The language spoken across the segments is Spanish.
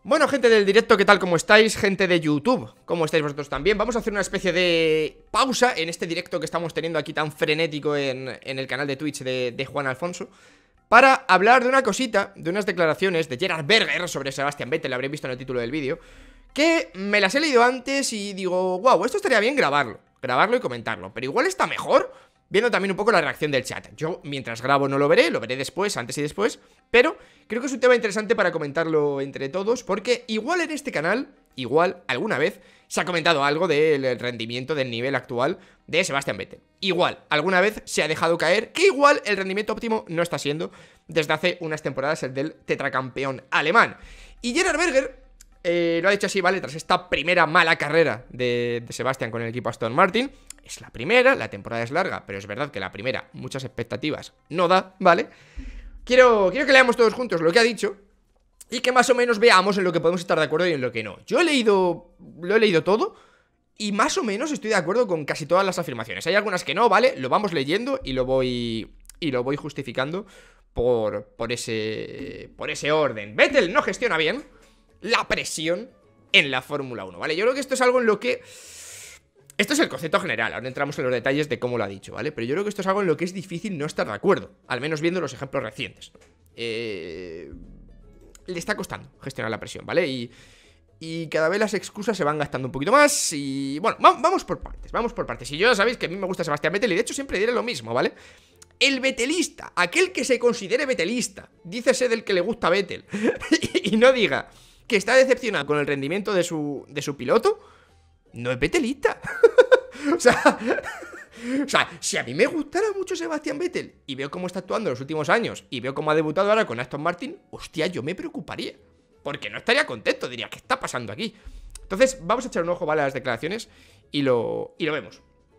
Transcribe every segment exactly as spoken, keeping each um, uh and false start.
Bueno, gente del directo, ¿qué tal? ¿Cómo estáis? Gente de YouTube, ¿cómo estáis vosotros también? Vamos a hacer una especie de pausa en este directo que estamos teniendo aquí tan frenético en, en el canal de Twitch de, de Juan Alfonso, para hablar de una cosita, de unas declaraciones de Gerhard Berger sobre Sebastian Vettel, lo habréis visto en el título del vídeo, que me las he leído antes y digo, wow, esto estaría bien grabarlo, grabarlo y comentarlo, pero igual está mejor viendo también un poco la reacción del chat. Yo mientras grabo no lo veré, lo veré después, antes y después, pero creo que es un tema interesante para comentarlo entre todos, porque igual en este canal, igual alguna vez se ha comentado algo del rendimiento, del nivel actual de Sebastian Vettel. Igual, alguna vez se ha dejado caer que igual el rendimiento óptimo no está siendo desde hace unas temporadas el del tetracampeón alemán. Y Gerhard Berger eh, lo ha dicho así, ¿vale? Tras esta primera mala carrera de, de Sebastian con el equipo Aston Martin. Es la primera, la temporada es larga, pero es verdad que la primera muchas expectativas no da, ¿vale? Quiero, quiero que leamos todos juntos lo que ha dicho y que más o menos veamos en lo que podemos estar de acuerdo y en lo que no. Yo he leído, lo he leído todo y más o menos estoy de acuerdo con casi todas las afirmaciones. Hay algunas que no, ¿vale? Lo vamos leyendo y lo voy, y lo voy justificando por, por, ese, por ese orden. Vettel no gestiona bien la presión en la Fórmula uno, ¿vale? Yo creo que esto es algo en lo que... Esto es el concepto general, ahora entramos en los detalles de cómo lo ha dicho, ¿vale? Pero yo creo que esto es algo en lo que es difícil no estar de acuerdo, al menos viendo los ejemplos recientes. Eh... Le está costando gestionar la presión, ¿vale? Y, y cada vez las excusas se van gastando un poquito más y... Bueno, va, vamos por partes, vamos por partes. Y yo ya sabéis que a mí me gusta Sebastian Vettel y de hecho siempre diré lo mismo, ¿vale? El vettelista, aquel que se considere vettelista, dícese del que le gusta Vettel y, y no diga que está decepcionado con el rendimiento de su, de su piloto, no es vettelista. o sea, o sea, si a mí me gustara mucho Sebastian Vettel y veo cómo está actuando en los últimos años y veo cómo ha debutado ahora con Aston Martin, hostia, yo me preocuparía, porque no estaría contento, diría, ¿qué está pasando aquí? Entonces, vamos a echar un ojo, ¿vale? A las declaraciones y lo, y lo vemos.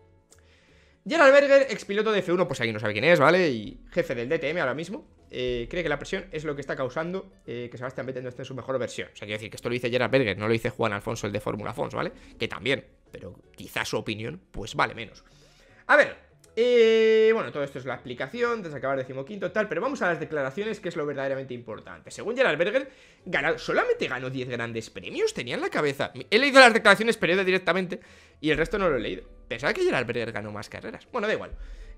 Gerhard Berger, expiloto de F uno, pues aquí no sabe quién es, ¿vale? Y jefe del D T M ahora mismo, eh, cree que la presión es lo que está causando eh, que Sebastian Vettel no esté en su mejor versión. O sea, quiero decir que esto lo dice Gerhard Berger, no lo dice Juan Alfonso, el de Fórmula Fons, ¿vale? Que también, pero quizás su opinión, pues vale menos. A ver, eh, bueno, todo esto es la explicación, desde acabar decimoquinto, tal, pero vamos a las declaraciones, que es lo verdaderamente importante. Según Gerhard Berger, ganado, solamente ganó diez grandes premios, tenía en la cabeza. He leído las declaraciones, pero directamente, y el resto no lo he leído. Pensaba que Gerhard Berger ganó más carreras. Bueno, da igual.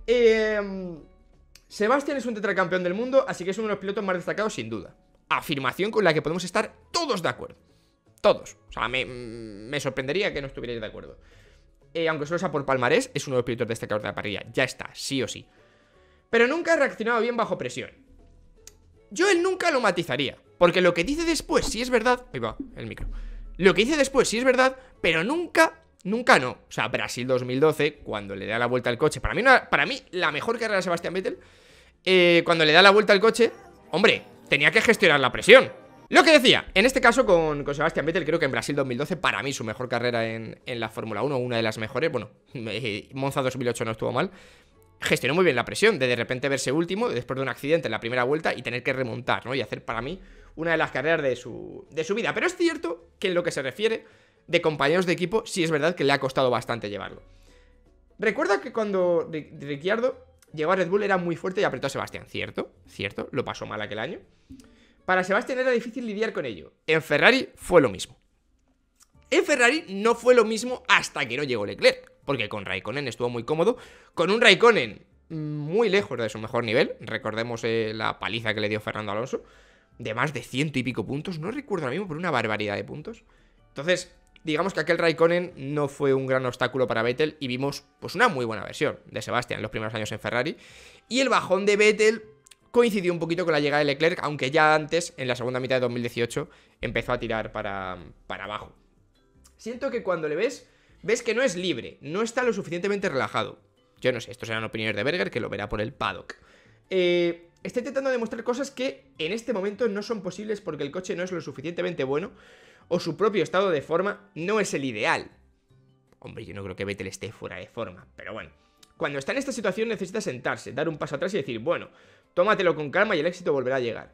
Eh, Sebastian es un tetracampeón del mundo, así que es uno de los pilotos más destacados sin duda. Afirmación con la que podemos estar todos de acuerdo. Todos. O sea, me, me sorprendería que no estuvierais de acuerdo. Eh, aunque solo sea por palmarés, es uno de los pilotos destacados de la parrilla. Ya está, sí o sí. Pero nunca ha reaccionado bien bajo presión. Yo él nunca lo matizaría, porque lo que dice después sí es verdad. Ahí va, el micro. Lo que dice después sí es verdad, pero nunca... Nunca no, o sea, Brasil dos mil doce, cuando le da la vuelta al coche, para mí, una, para mí la mejor carrera de Sebastian Vettel, eh, cuando le da la vuelta al coche, hombre, tenía que gestionar la presión. Lo que decía, en este caso con, con Sebastian Vettel, creo que en Brasil dos mil doce, para mí su mejor carrera en, en la Fórmula uno, una de las mejores, bueno, eh, Monza dos mil ocho no estuvo mal, gestionó muy bien la presión, de de repente verse último, después de un accidente en la primera vuelta y tener que remontar, ¿no? Y hacer para mí una de las carreras de su, de su vida. Pero es cierto que en lo que se refiere de compañeros de equipo, sí es verdad que le ha costado bastante llevarlo. Recuerda que cuando Ricciardo llegó a Red Bull era muy fuerte y apretó a Sebastián, ¿cierto? Cierto, lo pasó mal aquel año. Para Sebastián era difícil lidiar con ello. En Ferrari fue lo mismo. En Ferrari no fue lo mismo hasta que no llegó Leclerc, porque con Raikkonen estuvo muy cómodo, con un Raikkonen muy lejos de su mejor nivel. Recordemos eh, la paliza que le dio Fernando Alonso, de más de ciento y pico puntos, no recuerdo ahora mismo, pero una barbaridad de puntos. Entonces, digamos que aquel Raikkonen no fue un gran obstáculo para Vettel y vimos pues una muy buena versión de Sebastian en los primeros años en Ferrari. Y el bajón de Vettel coincidió un poquito con la llegada de Leclerc, aunque ya antes, en la segunda mitad de dos mil dieciocho, empezó a tirar para, para abajo. Siento que cuando le ves, ves que no es libre, no está lo suficientemente relajado. Yo no sé, estos serán opiniones de Berger, que lo verá por el paddock. Eh, está intentando demostrar cosas que en este momento no son posibles porque el coche no es lo suficientemente bueno o su propio estado de forma no es el ideal. Hombre, yo no creo que Vettel esté fuera de forma, pero bueno. Cuando está en esta situación necesita sentarse, dar un paso atrás y decir, bueno, tómatelo con calma y el éxito volverá a llegar.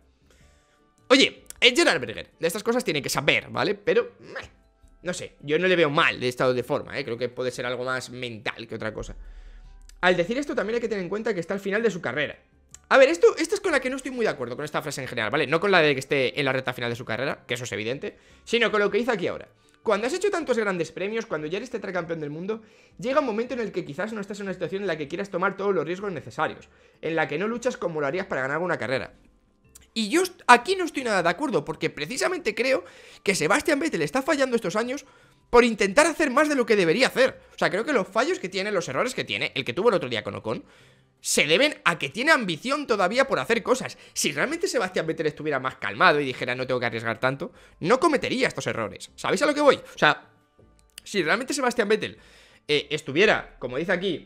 Oye, es Gerhard Berger, de estas cosas tiene que saber, ¿vale? Pero, meh, no sé, yo no le veo mal de estado de forma, ¿eh? Creo que puede ser algo más mental que otra cosa. Al decir esto también hay que tener en cuenta que está al final de su carrera. A ver, esto, esto es con la que no estoy muy de acuerdo, con esta frase en general, ¿vale? No con la de que esté en la recta final de su carrera, que eso es evidente, sino con lo que dice aquí ahora. Cuando has hecho tantos grandes premios, cuando ya eres tetracampeón del mundo, llega un momento en el que quizás no estás en una situación en la que quieras tomar todos los riesgos necesarios, en la que no luchas como lo harías para ganar una carrera. Y yo aquí no estoy nada de acuerdo, porque precisamente creo que Sebastian Vettel está fallando estos años por intentar hacer más de lo que debería hacer. O sea, creo que los fallos que tiene, los errores que tiene, el que tuvo el otro día con Ocon, se deben a que tiene ambición todavía por hacer cosas. Si realmente Sebastian Vettel estuviera más calmado y dijera no tengo que arriesgar tanto, no cometería estos errores. ¿Sabéis a lo que voy? O sea, si realmente Sebastian Vettel eh, estuviera, como dice aquí,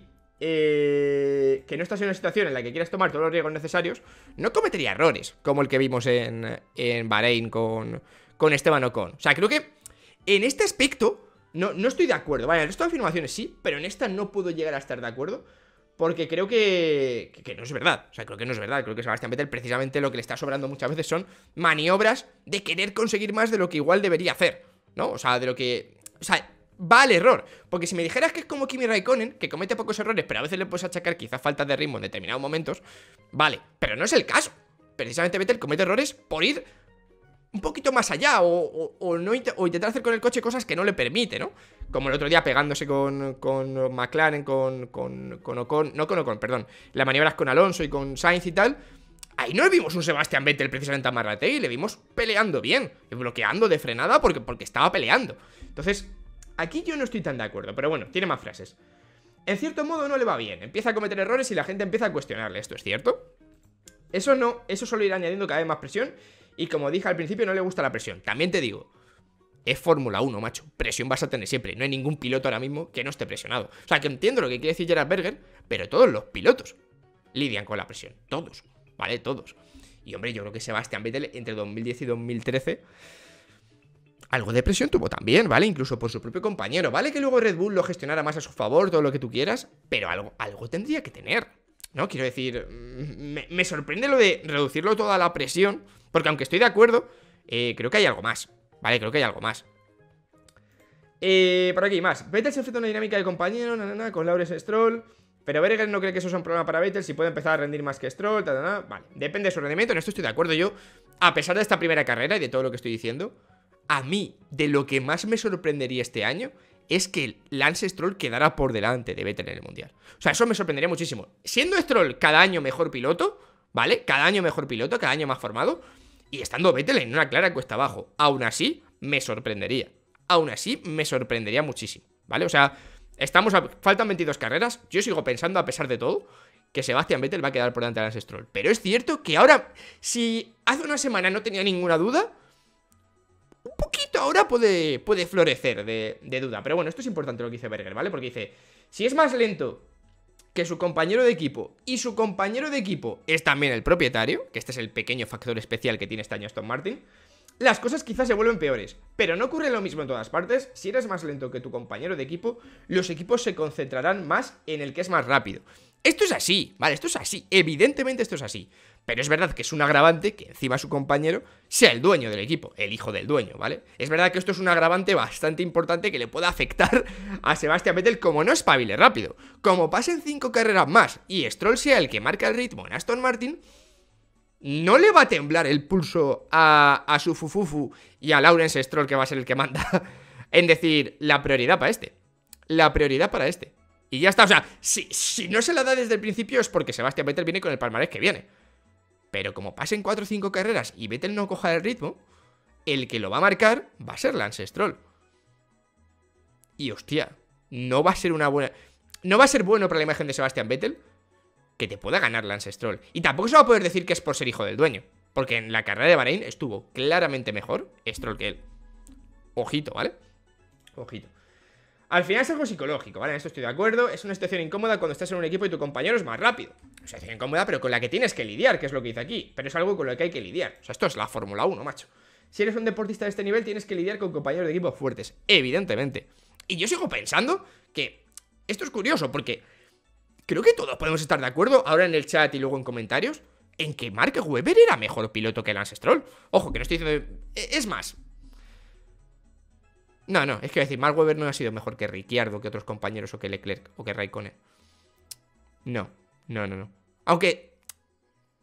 eh, que no estás en una situación en la que quieras tomar todos los riesgos necesarios, no cometería errores como el que vimos en, en Bahrein con, con Esteban Ocon. O sea, creo que en este aspecto no, no estoy de acuerdo. Vale, en el resto de afirmaciones sí, pero en esta no puedo llegar a estar de acuerdo, porque creo que, que, que no es verdad. O sea, creo que no es verdad. Creo que Sebastian Vettel precisamente lo que le está sobrando muchas veces son maniobras de querer conseguir más de lo que igual debería hacer, ¿no? O sea, de lo que... O sea, va al error. Porque si me dijeras que es como Kimi Raikkonen, que comete pocos errores, pero a veces le puedes achacar quizás falta de ritmo en determinados momentos, vale, pero no es el caso. Precisamente Vettel comete errores por ir un poquito más allá o, o, o, no, o intentar hacer con el coche cosas que no le permite, ¿no? Como el otro día pegándose con, con McLaren, con, con, con Ocon, no con Ocon, perdón, las maniobras con Alonso y con Sainz y tal. Ahí no le vimos un Sebastian Vettel precisamente a Marrategui, le vimos peleando bien, bloqueando de frenada porque, porque estaba peleando. Entonces, aquí yo no estoy tan de acuerdo, pero bueno, tiene más frases. En cierto modo no le va bien, empieza a cometer errores y la gente empieza a cuestionarle. ¿Esto es cierto? Eso no, eso solo irá añadiendo cada vez más presión. Y como dije al principio, no le gusta la presión. También te digo, es Fórmula uno, macho. Presión vas a tener siempre. No hay ningún piloto ahora mismo que no esté presionado. O sea, que entiendo lo que quiere decir Gerhard Berger, pero todos los pilotos lidian con la presión. Todos, ¿vale? Todos. Y hombre, yo creo que Sebastian Vettel entre dos mil diez y dos mil trece algo de presión tuvo también, ¿vale? Incluso por su propio compañero. Vale que luego Red Bull lo gestionara más a su favor, todo lo que tú quieras, pero algo, algo tendría que tener, ¿no? Quiero decir, me, me sorprende lo de reducirlo toda a la presión, porque aunque estoy de acuerdo, eh, creo que hay algo más, ¿vale? Creo que hay algo más. Eh, por aquí, más. Vettel se enfrenta a una dinámica de compañero, na, na, na, con Lawrence Stroll, pero Berger no cree que eso sea un problema para Vettel, si puede empezar a rendir más que Stroll, ta, ta, ta. Vale, depende de su rendimiento, en esto estoy de acuerdo yo. A pesar de esta primera carrera y de todo lo que estoy diciendo, a mí, de lo que más me sorprendería este año es que Lance Stroll quedara por delante de Vettel en el Mundial. O sea, eso me sorprendería muchísimo. Siendo Stroll cada año mejor piloto, ¿vale? Cada año mejor piloto, cada año más formado, y estando Vettel en una clara cuesta abajo. Aún así, me sorprendería. Aún así, me sorprendería muchísimo, ¿vale? O sea, estamos a... faltan veintidós carreras. Yo sigo pensando, a pesar de todo, que Sebastian Vettel va a quedar por delante de Lance Stroll. Pero es cierto que ahora, si hace una semana no tenía ninguna duda, un poquito ahora puede, puede florecer de, de duda. Pero bueno, esto es importante lo que dice Berger, ¿vale? Porque dice, si es más lento que su compañero de equipo y su compañero de equipo es también el propietario, que este es el pequeño factor especial que tiene este año Aston Martin, las cosas quizás se vuelven peores. Pero no ocurre lo mismo en todas partes. Si eres más lento que tu compañero de equipo, los equipos se concentrarán más en el que es más rápido. Esto es así, ¿vale? Esto es así, evidentemente esto es así. Pero es verdad que es un agravante que encima su compañero sea el dueño del equipo, el hijo del dueño, ¿vale? Es verdad que esto es un agravante bastante importante que le pueda afectar a Sebastian Vettel como no espabile rápido. Como pasen cinco carreras más y Stroll sea el que marca el ritmo en Aston Martin, no le va a temblar el pulso a, a su fufufu y a Lawrence Stroll, que va a ser el que manda, en decir, la prioridad para este. La prioridad para este. Y ya está, o sea, si, si no se la da desde el principio es porque Sebastian Vettel viene con el palmarés que viene. Pero como pasen cuatro o cinco carreras y Vettel no coja el ritmo, el que lo va a marcar va a ser Lance Stroll. Y hostia, no va a ser una buena... No va a ser bueno para la imagen de Sebastian Vettel que te pueda ganar Lance Stroll. Y tampoco se va a poder decir que es por ser hijo del dueño, porque en la carrera de Bahrein estuvo claramente mejor Stroll que él. Ojito, ¿vale? Ojito. Al final es algo psicológico, ¿vale? En esto estoy de acuerdo. Es una situación incómoda cuando estás en un equipo y tu compañero es más rápido. Una situación incómoda, pero con la que tienes que lidiar, que es lo que dice aquí. Pero es algo con lo que hay que lidiar. O sea, esto es la Fórmula uno, macho. Si eres un deportista de este nivel, tienes que lidiar con compañeros de equipo fuertes, evidentemente. Y yo sigo pensando que esto es curioso, porque creo que todos podemos estar de acuerdo, ahora en el chat y luego en comentarios, en que Mark Webber era mejor piloto que Lance Stroll. Ojo, que no estoy diciendo... Es más... No, no, es que decir, Mark Webber no ha sido mejor que Ricciardo, que otros compañeros, o que Leclerc, o que Raikkonen. No, no, no, no. Aunque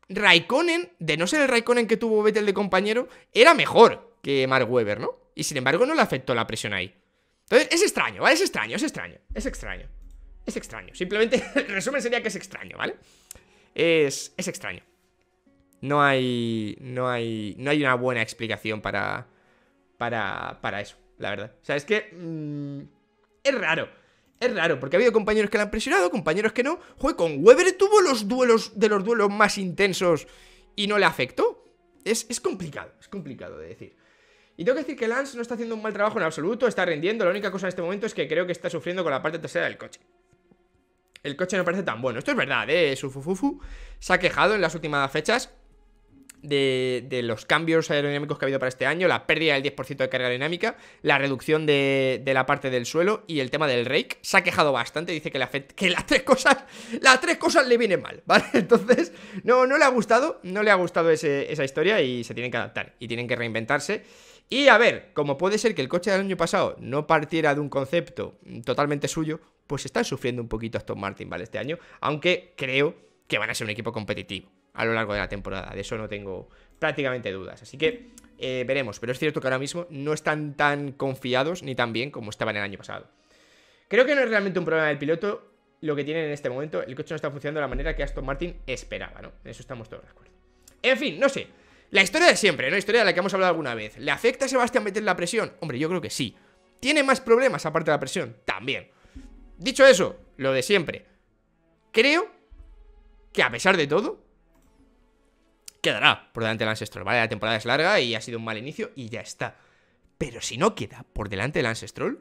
Raikkonen, de no ser el Raikkonen que tuvo Vettel de compañero, era mejor que Mark Webber, ¿no? Y sin embargo no le afectó la presión ahí. Entonces es extraño, ¿vale? Es extraño, es extraño, es extraño. Es extraño, simplemente el resumen sería que es extraño, ¿vale? Es, es extraño. No hay, no hay, no hay una buena explicación para, para, para eso, la verdad. O sea, es que mmm, es raro, es raro, porque ha habido compañeros que le han presionado, compañeros que no. Joder, con Webber tuvo los duelos de los duelos más intensos y no le afectó. Es, es complicado, es complicado de decir. Y tengo que decir que Lance no está haciendo un mal trabajo en absoluto, está rindiendo. La única cosa en este momento es que creo que está sufriendo con la parte trasera del coche. El coche no parece tan bueno. Esto es verdad, ¿eh? Su fufufu se ha quejado en las últimas fechas de, de los cambios aerodinámicos que ha habido para este año, la pérdida del diez por ciento de carga aerodinámica, la reducción de, de la parte del suelo y el tema del rake. Se ha quejado bastante, dice que, le afecta, que las tres cosas las tres cosas le vienen mal, ¿vale? Entonces, no, no le ha gustado, no le ha gustado ese, esa historia y se tienen que adaptar y tienen que reinventarse. Y a ver, como puede ser que el coche del año pasado no partiera de un concepto totalmente suyo, pues están sufriendo un poquito Aston Martin, ¿vale? Este año, aunque creo que van a ser un equipo competitivo a lo largo de la temporada, de eso no tengo prácticamente dudas, así que eh, veremos, pero es cierto que ahora mismo no están tan confiados ni tan bien como estaban el año pasado. Creo que no es realmente un problema del piloto lo que tienen en este momento, el coche no está funcionando de la manera que Aston Martin esperaba, ¿no? En eso estamos todos de acuerdo. En fin, no sé, la historia de siempre, ¿no? La historia de la que hemos hablado alguna vez. ¿Le afecta a Sebastián Vettel la presión? Hombre, yo creo que sí. ¿Tiene más problemas aparte de la presión? También. Dicho eso, lo de siempre, creo que a pesar de todo quedará por delante de Lance Stroll, ¿vale? La temporada es larga y ha sido un mal inicio y ya está. Pero si no queda por delante de Lance Stroll,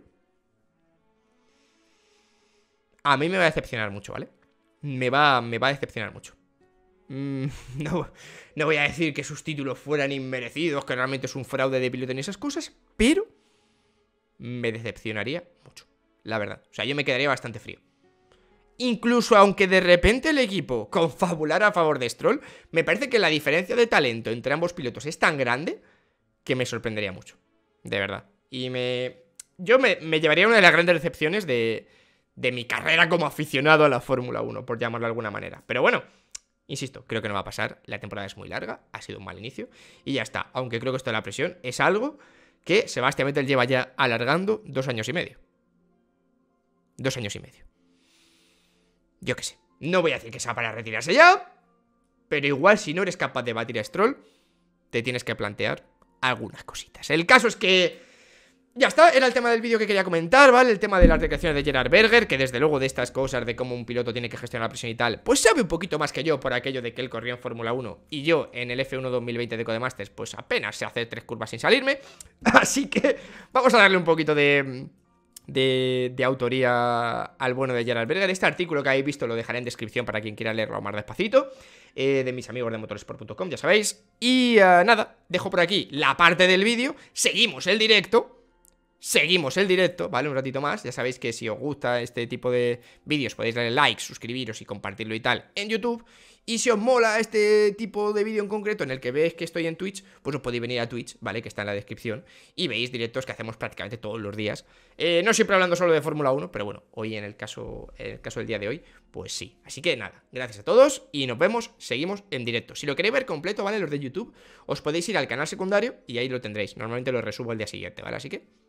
a mí me va a decepcionar mucho, ¿vale? Me va, me va a decepcionar mucho. Mm, no, no voy a decir que sus títulos fueran inmerecidos, que realmente es un fraude de piloto en esas cosas, pero me decepcionaría mucho, la verdad. O sea, yo me quedaría bastante frío. Incluso aunque de repente el equipo confabulara a favor de Stroll, me parece que la diferencia de talento entre ambos pilotos es tan grande que me sorprendería mucho, de verdad. Y me... yo me, me llevaría una de las grandes decepciones de, de mi carrera como aficionado a la Fórmula uno, por llamarlo de alguna manera. Pero bueno, insisto, creo que no va a pasar. La temporada es muy larga, ha sido un mal inicio y ya está. Aunque creo que esto de la presión es algo que Sebastián Vettel lleva ya alargando dos años y medio. Dos años y medio. Yo qué sé, no voy a decir que sea para retirarse ya, pero igual si no eres capaz de batir a Stroll, te tienes que plantear algunas cositas. El caso es que ya está, era el tema del vídeo que quería comentar, ¿vale? El tema de las declaraciones de Gerhard Berger, que desde luego de estas cosas, de cómo un piloto tiene que gestionar la presión y tal, pues sabe un poquito más que yo por aquello de que él corrió en Fórmula uno y yo en el F uno dos mil veinte de Codemasters, pues apenas sé hacer tres curvas sin salirme. Así que vamos a darle un poquito de... De, de autoría al bueno de Gerhard Berger. Este artículo que habéis visto lo dejaré en descripción para quien quiera leerlo más despacito, eh, de mis amigos de motorsport punto com, ya sabéis. Y uh, nada, dejo por aquí la parte del vídeo. Seguimos el directo. Seguimos el directo, ¿vale? Un ratito más. Ya sabéis que si os gusta este tipo de vídeos podéis darle like, suscribiros y compartirlo y tal en YouTube. Y si os mola este tipo de vídeo en concreto en el que veis que estoy en Twitch, pues os podéis venir a Twitch, ¿vale? Que está en la descripción. Y veis directos que hacemos prácticamente todos los días. Eh, no siempre hablando solo de Fórmula uno, pero bueno, hoy en el caso, en el caso del día de hoy, pues sí. Así que nada, gracias a todos y nos vemos, seguimos en directo. Si lo queréis ver completo, ¿vale? Los de YouTube, os podéis ir al canal secundario y ahí lo tendréis. Normalmente lo resubo el día siguiente, ¿vale? Así que...